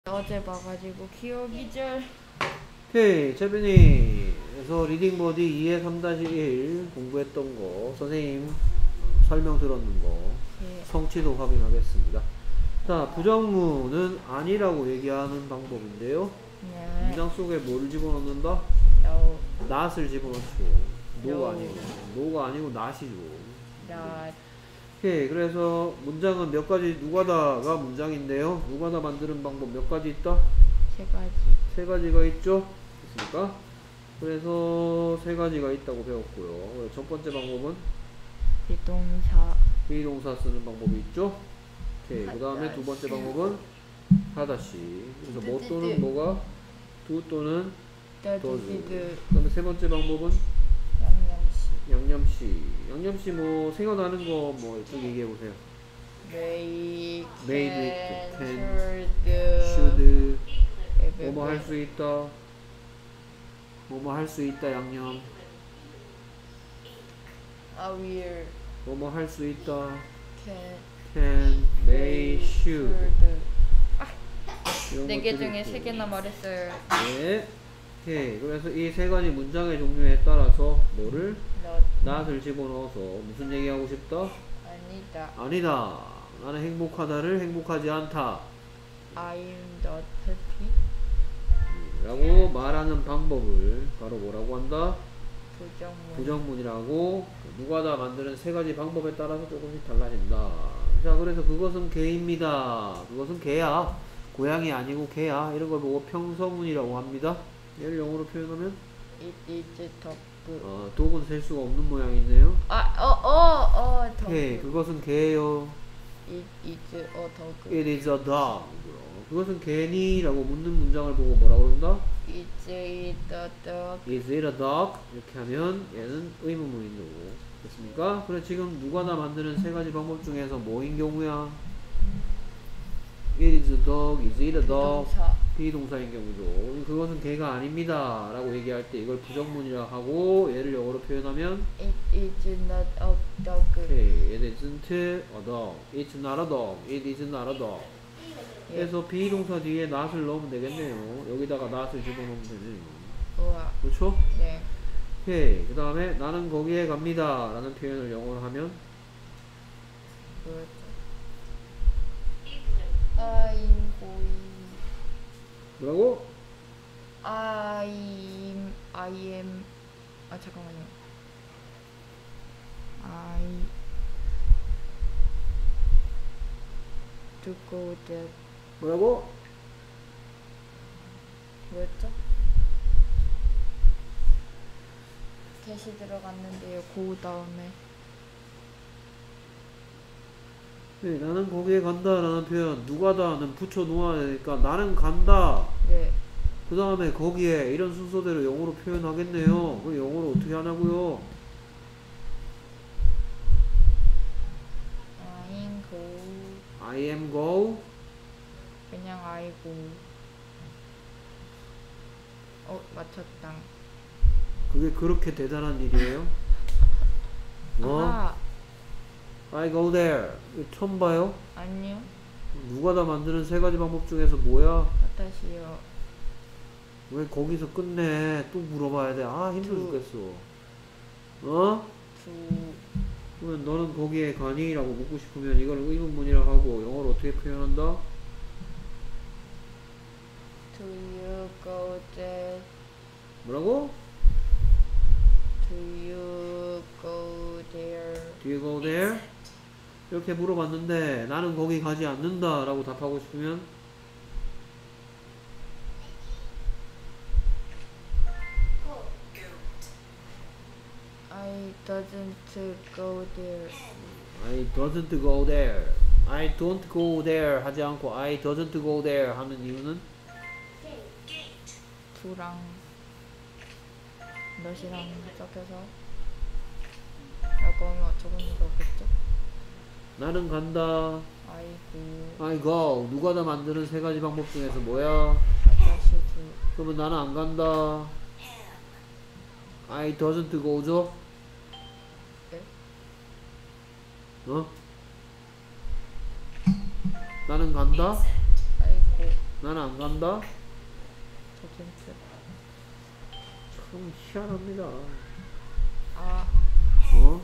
어제 봐가지고 기억이 잘. 오케이, 재빈이. 그래서 리딩 버디 2의 3-1 공부했던 거, 선생님 설명 들었는 거, 네. 성취도 확인하겠습니다. 자, 부정문은 아니라고 얘기하는 방법인데요. 네. 문장 속에 뭐를 집어넣는다? No. not을 집어넣죠. No. no가 아니고, no가 아니고 not이죠. Not. 오케이, 그래서 문장은 몇 가지, 누가다가 문장인데요. 누가다 만드는 방법 몇 가지 있다? 세 가지. 세 가지가 있죠? 됐습니까? 그래서 세 가지가 있다고 배웠고요. 첫 번째 방법은 비동사. 비동사 쓰는 방법이 있죠? 오케이. 그 다음에 두 번째 방법은 하다시. 그래서 뭐 또는 뭐가? 두 또는 더즈. 그 다음에 세 번째 방법은 양념시. 양념시. 양념시 뭐 생각나는 거 뭐 쭉 얘기해 보세요. Make. made, can. should, should. 뭐뭐 할 수 있다. 뭐뭐 할 수 있다 양념. I will. 뭐뭐 할 수 있다. Can. can, may, should. 이런 네 개 것들이 중에 있고. 세 개나 말했어요. 네. 오케이. 그래서 이 세 가지 문장의 종류에 따라서 뭐를? Not. not을 집어넣어서 무슨 얘기하고 싶다? 아니다. 아니다. 나는 행복하다를 행복하지 않다. I'm not happy. 라고 말하는 방법을 바로 뭐라고 한다? 부정문. 부정문이라고. 누가다 만드는 세 가지 방법에 따라서 조금씩 달라진다. 자, 그래서 그것은 개입니다. 그것은 개야. 고양이 아니고 개야. 이런 걸 보고 평서문이라고 합니다. 얘를 영어로 표현하면 It is dog. 독은 셀 수가 없는 모양이네요. dog. 오케이, 그것은 개예요. It is a dog. It is a dog. 그것은 개니? 라고 묻는 문장을 보고 뭐라고 그런다? Is it a dog? Is it a dog? 이렇게 하면 얘는 의문문인 거고. 됐습니까? 그래, 지금 누가나 만드는 세 가지 방법 중에서 뭐인 경우야? It is a dog. Is it a dog? 비동사. 비동사인 경우죠. 그것은 개가 아닙니다. 라고 얘기할 때 이걸 부정문이라 하고 얘를 영어로 표현하면 It is not a dog. Okay, it isn't a dog. It's not a dog. It is not a dog. 예. 그래서 비동사 뒤에 not을 넣으면 되겠네요. 여기다가 not을 집어넣으면 되네요. 우와. 그렇죠? 네. 오케이. 그 다음에 나는 거기에 갑니다. 라는 표현을 영어로 하면 뭐였죠? I'm going. 뭐라고? I am. 잠깐만요. I to go there. 뭐라고? 뭐였죠? get이 들어갔는데요. 그 다음에 네, 나는 거기에 간다 라는 표현 누가다는 붙여 놓아야 되니까 나는 간다. 네. 그 다음에 거기에 이런 순서대로 영어로 표현하겠네요. 그 영어로 어떻게 하냐고요? I'm go. I am go. 그냥 I go. 맞췄다. 그게 그렇게 대단한 일이에요? 아, I go there. 이거 처음 봐요? 아니요. 누가다 만드는 세 가지 방법 중에서 뭐야? 다시요. 왜 거기서 끝내? 또 물어봐야 돼. 아, 힘들어 죽겠어. 어? to 그러면 너는 거기에 가니? 라고 묻고 싶으면 이걸 의문문이라고 하고 영어로 어떻게 표현한다? do you go there? 뭐라고? Do you go there? Do you go there? 이렇게 물어봤는데 나는 거기 가지 않는다 라고 답하고 싶으면 I doesn't go there. I doesn't go there. I don't go there 하지 않고 I doesn't go there 하는 이유는 do랑 not이랑 섞여서 라고 하면 적은 수가 없겠죠? 나는 간다. I go. I go. 누가 다 만드는 세 가지 방법 중에서 뭐야? 다시 do. 그러면 나는 안 간다. I doesn't go죠? 네? 어? 나는 간다? I go. 나는 안 간다? doesn't. 참 희한합니다. 아, 어?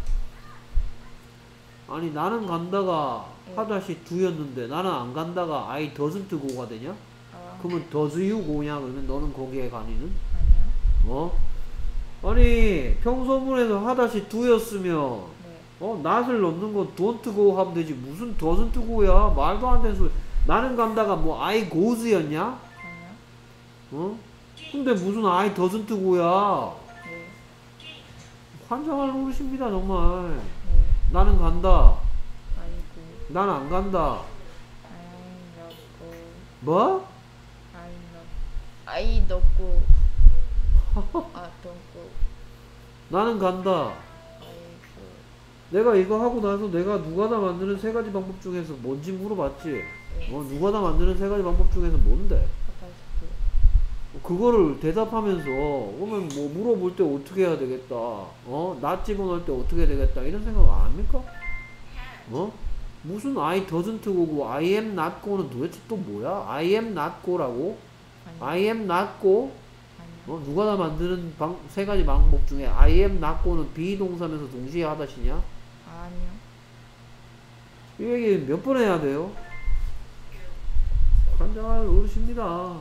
아니 나는 간다가 예. 하다시 do였는데 나는 안 간다가 I doesn't go가 되냐? 아, 그러면 does you go냐? 그러면 너는 거기에 가니는? 아니요. 어? 아니 평소문에서 하다시 do였으면 네. not을 넣는 거 don't go 하면 되지 무슨 doesn't go야? 말도 안 되는 소리. 나는 간다가 뭐 I goes였냐? 아니요. 어? 근데 무슨 I doesn't go야? 네. 환장할 노릇입니다 정말. 네. 나는 간다. 아이고. 난 안 간다. I not go. 뭐? I not go. 아, don't go. 나는 간다. 아이고. 내가 이거 하고 나서 내가 누가다 만드는 세 가지 방법 중에서 뭔지 물어봤지. 네. 누가다 만드는 세 가지 방법 중에서 뭔데? 하다시피. 그거를 대답하면서 그러면 뭐 물어볼 때 어떻게 해야 되겠다. 나 집어넣을 때 어떻게 되겠다. 이런 생각 안 합니까? 무슨 I doesn't go고 I am not go는 도대체 또 뭐야? I am not go라고? 아니요. I am not go? 아니요. 누가다 만드는 세 가지 방법 중에 I am not go는 비동사면서 동시에 하다시냐? 아니요. 이 얘기 몇 번 해야 돼요? 환장할 어르신입니다.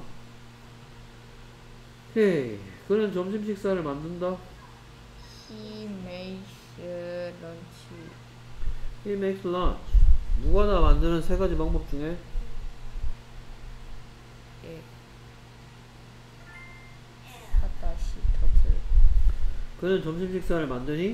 헤이, 그는 점심 식사를 만든다. He makes lunch. He makes lunch. 누가다 만드는 세 가지 방법 중에 예. 하다시 does. 그는 점심 식사를 만드니?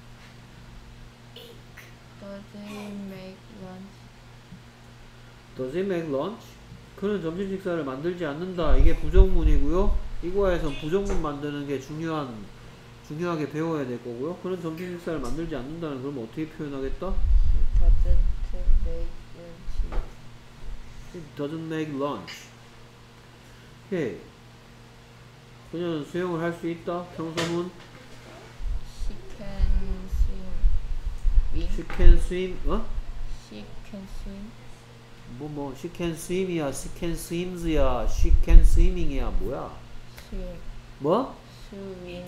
Does he make lunch? Does he make lunch? 그는 점심 식사를 만들지 않는다. 이게 부정문이고요. 이거에선 부정문 만드는 게 중요하게 배워야 될 거고요. 그는 점심 식사를 만들지 않는다는 그럼 어떻게 표현하겠다? He doesn't make lunch. He doesn't make lunch. 오케이. 그녀는 수영을 할 수 있다. 평소문. She can swim. She can swim. She can swim. she can swim이야. She can swims야. She can swimming이야. 뭐야? Swim. 뭐? Swim.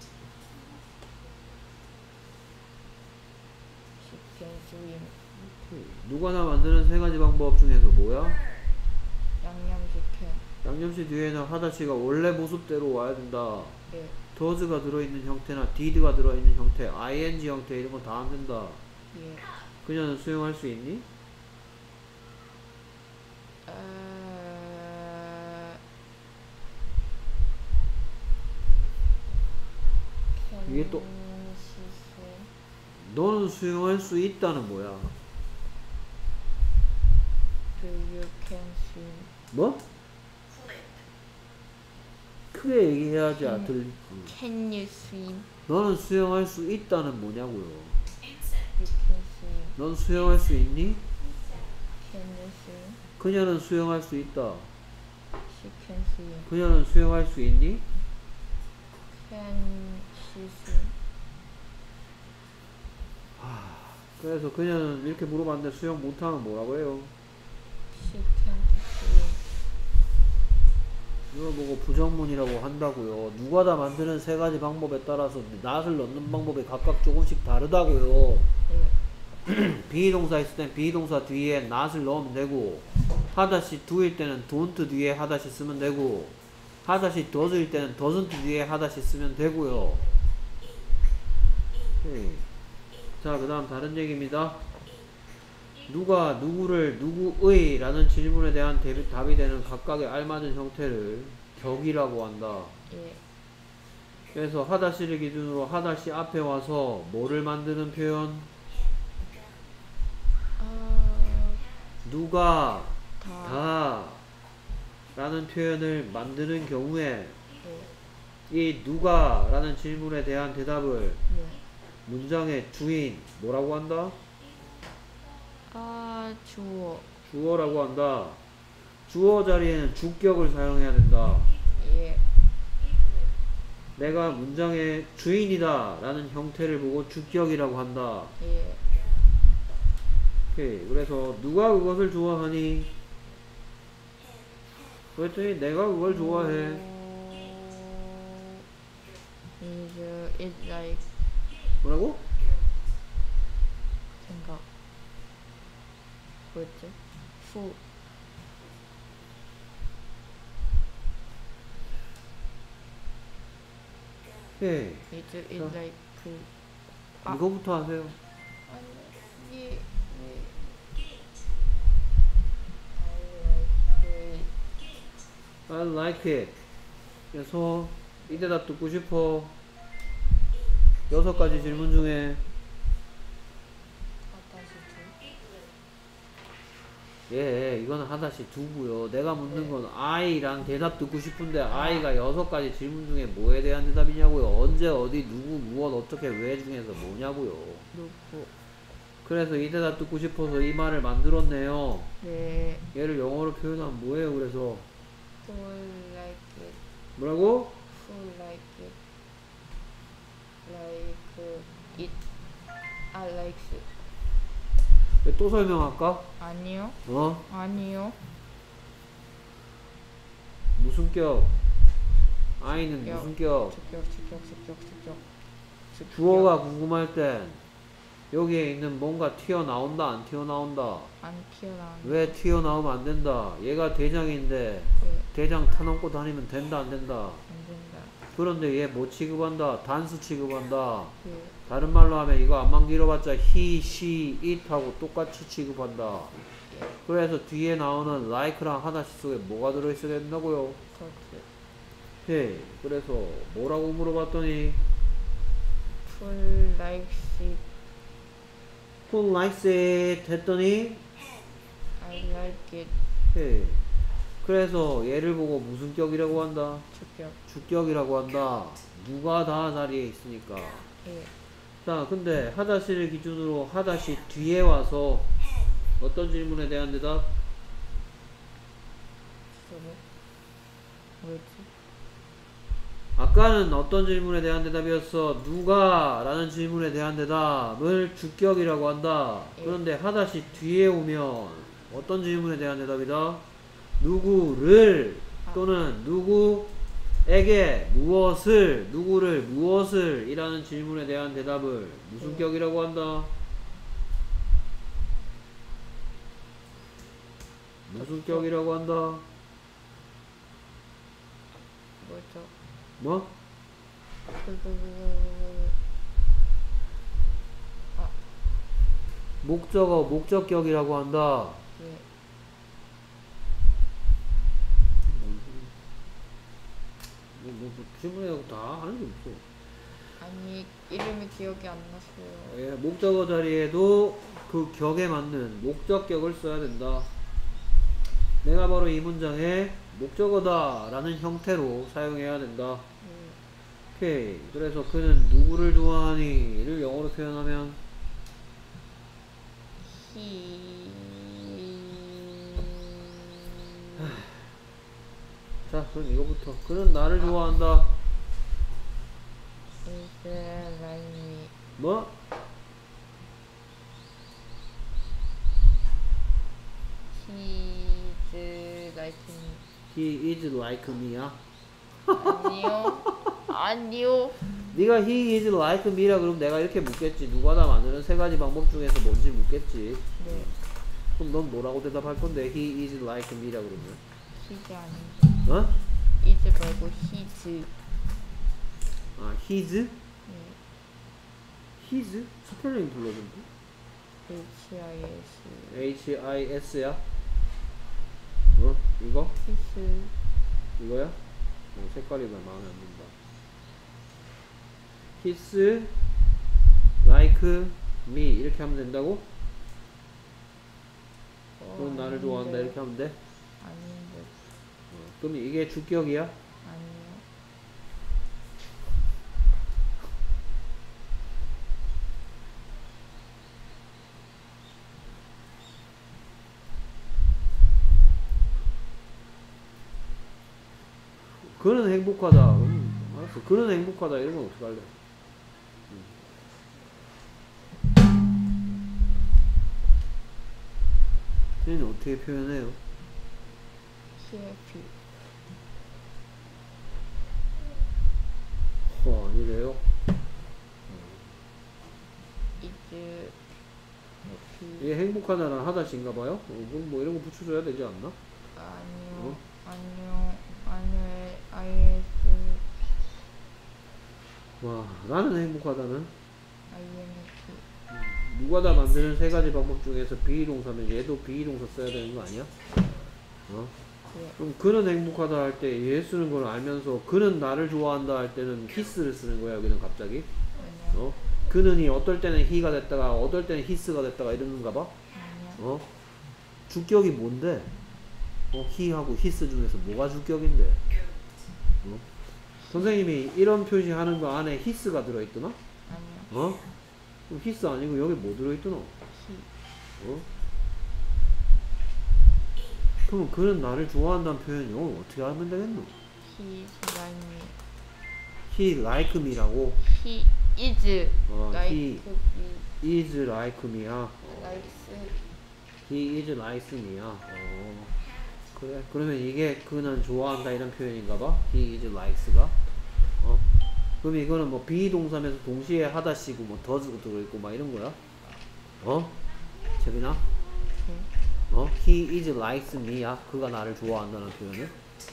She can swim. 누가나 만드는 세 가지 방법 중에서 뭐야? 양념치킨. 양념시 뒤에는 하다시가 원래 모습대로 와야 된다. 예. does가 들어있는 형태나 did가 들어있는 형태, ing 형태 이런 거 다 안 된다. 예. 그녀는 수영할 수 있니? 이게 또 너는 수영할 수 있다는 뭐야? Do you can swim? 뭐? 크게 얘기해야지 Can you swim? 너는 수영할 수 있다는 뭐냐고요? You can swim. 넌 수영할 수 있니? Can you swim? 그녀는 수영할 수 있다. She can swim. 그녀는 수영할 수 있니? Can she swim? 그래서 그녀는 이렇게 물어봤는데 수영 못하면 뭐라고 해요? She can't swim. 이거 보고 부정문이라고 한다고요. 누가다 만드는 세 가지 방법에 따라서 not을 넣는 방법이 각각 조금씩 다르다고요. 예. 비동사 있을 땐 비동사 뒤에 not을 넣으면 되고, 하다시 do일 때는 don't 뒤에 하다시 쓰면 되고, 하다시 does일 때는 doesn't 뒤에 하다시 쓰면 되고요. 자, 그 다음 다른 얘기입니다. 누가 누구를 누구의 라는 질문에 대한 답이 되는 각각의 알맞은 형태를 격이라고 한다. 예. 그래서 하다시를 기준으로 하다시 앞에 와서 뭐를 만드는 표현? 누가 다 라는 표현을 만드는 경우에 이 누가 라는 질문에 대한 대답을 예. 문장의 주인 뭐라고 한다? 주어. 주어라고 한다. 주어 자리에는 주격을 사용해야 된다. 예. 내가 문장의 주인이다 라는 형태를 보고 주격이라고 한다. 예. 오케이. 그래서 누가 그것을 좋아하니? 그랬더니 내가 그걸 좋아해. Is it like 뭐라고? 생각 뭐였지? Who 예. is it like 아. 이거부터 하세요. 아니 I like it. 그래서 이 대답 듣고 싶어. 6가지 질문 중에 예, 이거는 하다시 두고요. 내가 묻는 건 I랑 대답 듣고 싶은데 I가 6가지 질문 중에 뭐에 대한 대답이냐고요. 언제, 어디, 누구, 무엇, 어떻게, 왜 중에서 뭐냐고요. 누구 그래서 이 대답 듣고 싶어서 이 말을 만들었네요. 네 얘를 영어로 표현하면 뭐예요? 그래서 Who like it 뭐라고? Who like it Like it I like it 또 설명할까? 아니요 어? 아니요 무슨 격? I는 격. 무슨 격? 습격 주어가 궁금할 땐 여기에 있는 뭔가 튀어나온다 안 튀어나온다? 안 튀어나오는 왜 튀어나오면 안 된다? 얘가 대장인데 예, 대장 타넘고 다니면 된다 안 된다? 안 된다 그런데 얘 뭐 취급한다? 단수 취급한다. 예, 다른 말로 하면 이거 안만 길어봤자 he, she, it 하고 똑같이 취급한다. 그래서 뒤에 나오는 like랑 하나씩 속에 뭐가 들어있어야 된다고요? 그렇지 예, 그래서 뭐라고 물어봤더니 Full like it who likes it 했더니 I like it 예, 그래서 얘를 보고 무슨 격이라고 한다? 습격 주격이라고 한다. 누가 다 자리에 있으니까. 예, 자, 근데 하다시를 기준으로 하다시 뒤에 와서 어떤 질문에 대한 대답? 저거 뭐였지? 아까는 어떤 질문에 대한 대답이었어? 누가? 라는 질문에 대한 대답을 주격이라고 한다. 예. 그런데 하다시 뒤에 오면 어떤 질문에 대한 대답이다? 누구를 또는 누구에게 무엇을 누구를 무엇을 이라는 질문에 대한 대답을 무슨 격이라고 한다? 무슨 격이라고 한다? 뭐였죠? 뭐? 아, 목적어 목적격이라고 한다. 예, 뭐 질문하고 다 하는 게 없어. 아니 이름이 기억이 안 났어요. 예, 목적어 자리에도 그 격에 맞는 목적격을 써야 된다. 내가 바로 이 문장에 목적어다 라는 형태로 사용해야 된다. 예, 오케이. 그래서 그는 누구를 좋아하니? 를 영어로 표현하면 he 자, 그럼 이거부터. 그는 나를 좋아한다. is like me. 뭐? He's like me. He is like me야? 아니요. 아니요. 네가 he is like me라 그러면 내가 이렇게 묻겠지. 누가 다 만드는 3가지 방법 중에서 뭔지 묻겠지. 네. 그럼 넌 뭐라고 대답할 건데? He is like me라 그러면? he's 아니죠. 어? is 말고 he's. 아, his? 네. his? 스펠링 불러준대. H-I-S. H-I-S야? 어? 이거? his. 이거야? 색깔이 왜 마음에 안 든다. His like me 이렇게 하면 된다고? 그럼 나를 좋아한다 아닌데. 이렇게 하면 돼? 아닌데. 그럼 이게 주격이야? 아니요. 그는 행복하다. 알았어. 그는 행복하다. 이런 건 어떡할래? 얘는 어떻게 표현해요? he happy. 그래요? is 이게 행복하다는 하다시인가 봐요? 그럼 뭐 이런 거 붙여줘야 되지 않나? 아니요. 어? 아니요. is 와, 나는 행복하다는 int 누가 다 만드는 세 가지 방법 중에서 비동사면 얘도 비동사 써야 되는 거 아니야? 어? 예. 그럼 그는 행복하다 할 때 얘 쓰는 걸 알면서 그는 나를 좋아한다 할 때는 his를 쓰는 거야 여기는 갑자기. 아니요. 어? 그는이 어떨 때는 he가 됐다가 어떨 때는 his가 됐다가 이러는가 봐. 아니요. 어? 주격이 뭔데? he하고 his 중에서 뭐가 주격인데? 어? 선생님이 이런 표시 하는 거 안에 his가 들어있더나? 아니요. 어? 그럼 his 아니고 여기 뭐 들어있더나? he 어? 그럼 그는 나를 좋아한다는 표현 영어 어떻게 하면 되겠노? he is like me. He like me라고? he is like he me. is like me야. likes He is like me야. 그래. 그러면 이게 그는 좋아한다 이런 표현인가봐. He is likes가. 그럼 이거는 뭐 비동사면서 동시에 하다시고 뭐 does가 들어있고 막 이런 거야? 재빈아? He is likes me야. 그가 나를 좋아한다는 표현은?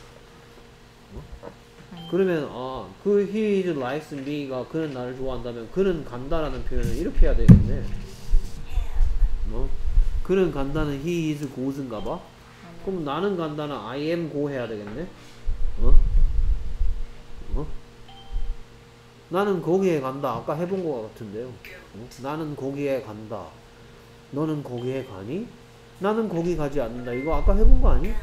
그러면 그 he is likes me가 그는 나를 좋아한다면 그는 간다라는 표현을 이렇게 해야 되겠네. 그는 간다는 he is goes인가 봐. 그럼 나는 간다는 I am go 해야 되겠네. 나는 거기에 간다. 아까 해본 거 같은데요. 나는 거기에 간다. 너는 거기에 가니? 나는 거기 가지 않는다. 이거 아까 해본 거 아니?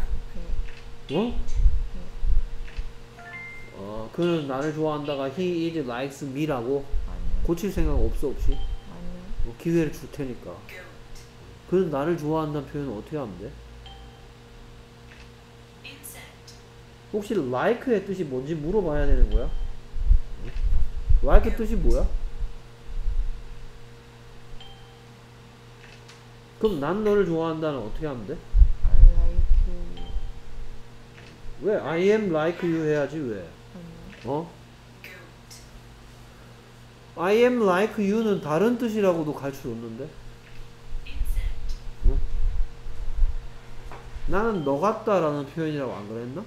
그는 나를 좋아한다가 he is likes me라고? 아니요. 고칠 생각 없어 없이? 아니요. 기회를 줄 테니까. 그는 나를 좋아한다는 표현은 어떻게 하면 돼? 혹시 like의 뜻이 뭔지 물어봐야 되는 거야? like 뜻이 뭐야? 그럼 난 너를 좋아한다는 어떻게 하면 돼? I like you. 왜? I am like you 해야지 왜? 아니요. I am like you는 다른 뜻이라고도 가르쳐줬는데? 나는 너 같다라는 표현이라고 안 그랬나?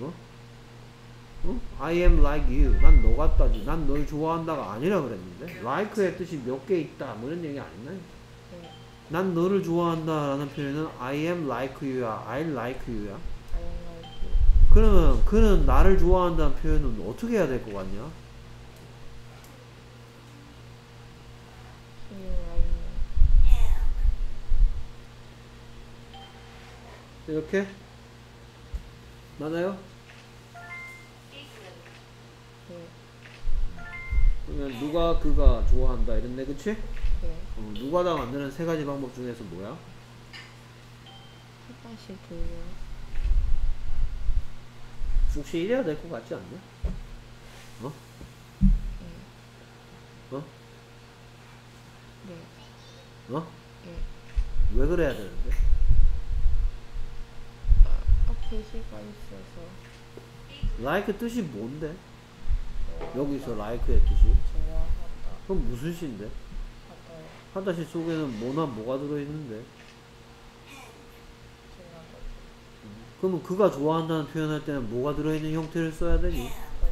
I am like you. 난 너 같다지. 난 널 좋아한다가 아니라 그랬는데? like의 뜻이 몇 개 있다. 뭐 이런 얘기 안 했나? 네. 난 너를 좋아한다라는 표현은 I am like you야. I like you야. I like you. 그러면 그는 나를 좋아한다는 표현은 어떻게 해야 될 것 같냐? He like me. 이렇게? 맞아요? 네. 그러면 누가 그가 좋아한다 이랬네 그치? 네. 누가 다 만드는 세 가지 방법 중에서 뭐야? 화장실 돌려. 혹시 이래야 될 것 같지 않냐? 네. 어? 네. 어? 네. 왜 그래야 되는데? 글씨가 있어서. like 뜻이 뭔데? 좋아한다. 여기서 like의 뜻이? 좋아한다. 그럼 무슨 시인데? 하다요. 하다시 속에는 뭐나 뭐가 들어있는데? 지나가죠. 그러면 그가 좋아한다는 표현할 때는 뭐가 들어있는 형태를 써야 되니?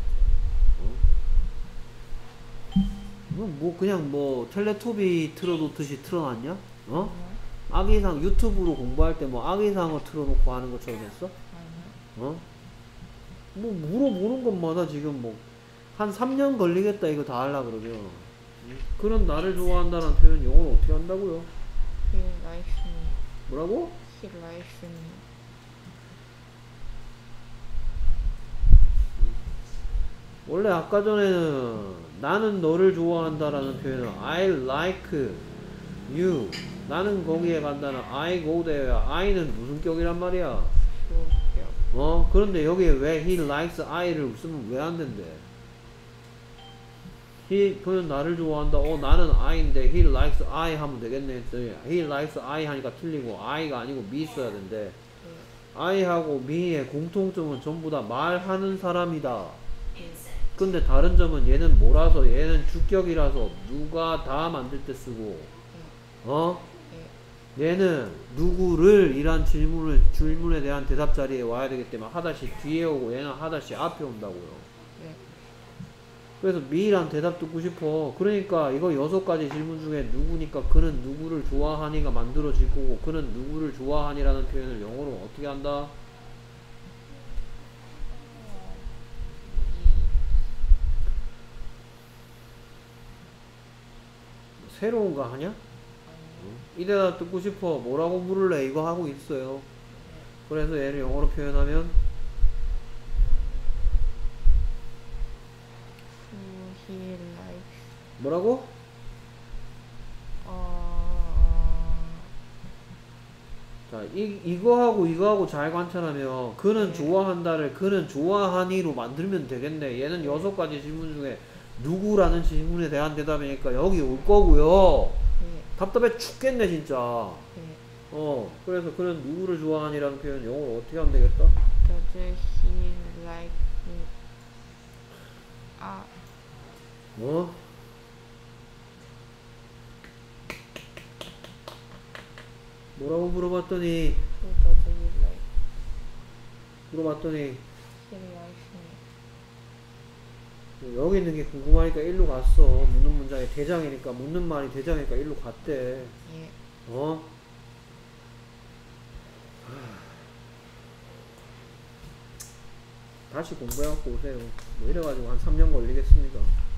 뭐 그냥 뭐 텔레토비 틀어놓듯이 틀어놨냐? 아니요. 아기상 유튜브로 공부할 때 뭐 아기상어 틀어놓고 하는 것처럼 했어? 아니요. 뭐 물어보는 것마다 지금 뭐 한 3년 걸리겠다 이거 다 하려 그러면. 그런 나를 좋아한다는 표현 영어로 어떻게 한다고요? He likes me. 뭐라고? He likes me. 원래 아까 전에는 나는 너를 좋아한다라는 표현은 I like you. 나는 거기에 간다는 I go there야. I는 무슨 격이란 말이야? 좋을게요. 그런데 여기에 왜 he likes I를 쓰면 왜 안 된대? 그는 나를 좋아한다. 나는 I인데 he likes I 하면 되겠네 했더니 he likes I 하니까 틀리고 I가 아니고 me 써야 된대. 네. I하고 me의 공통점은 전부 다 말하는 사람이다. 네. 근데 다른 점은 얘는 뭐라서 얘는 주격이라서 누가 다 만들 때 쓰고 어? 예. 얘는 누구를 이란 질문에 대한 대답 자리에 와야 되기 때문에 하다시 뒤에 오고 얘는 하다시 앞에 온다고요. 예. 그래서 미란 대답 듣고 싶어. 그러니까 이거 6가지 질문 중에 누구니까 그는 누구를 좋아하니가 만들어질 거고 그는 누구를 좋아하니라는 표현을 영어로 어떻게 한다? 새로운 거 하냐? 이 대답 듣고 싶어. 뭐라고 물을래? 이거 하고 있어요. 그래서 얘를 영어로 표현하면 Who he likes. 뭐라고? 자, 이거하고 잘 관찰하면 그는 네. 좋아한다를 그는 좋아하니로 만들면 되겠네. 얘는 6가지 질문 중에 누구라는 질문에 대한 대답이니까 여기 올 거고요. 예. 답답해 죽겠네 진짜. 예. 그래서 그는 누구를 좋아하니라는 표현 영어로 어떻게 하면 되겠다? Does he like me? 아, 뭐? 뭐라고 물어봤더니 who does he like? 물어봤더니 He likes me. 여기 있는 게 궁금하니까 일로 갔어. 묻는 문장이 대장이니까 묻는 말이 대장이니까 일로 갔대. 예. 어? 다시 공부해갖고 오세요. 뭐 이래가지고 한 3년 걸리겠습니다.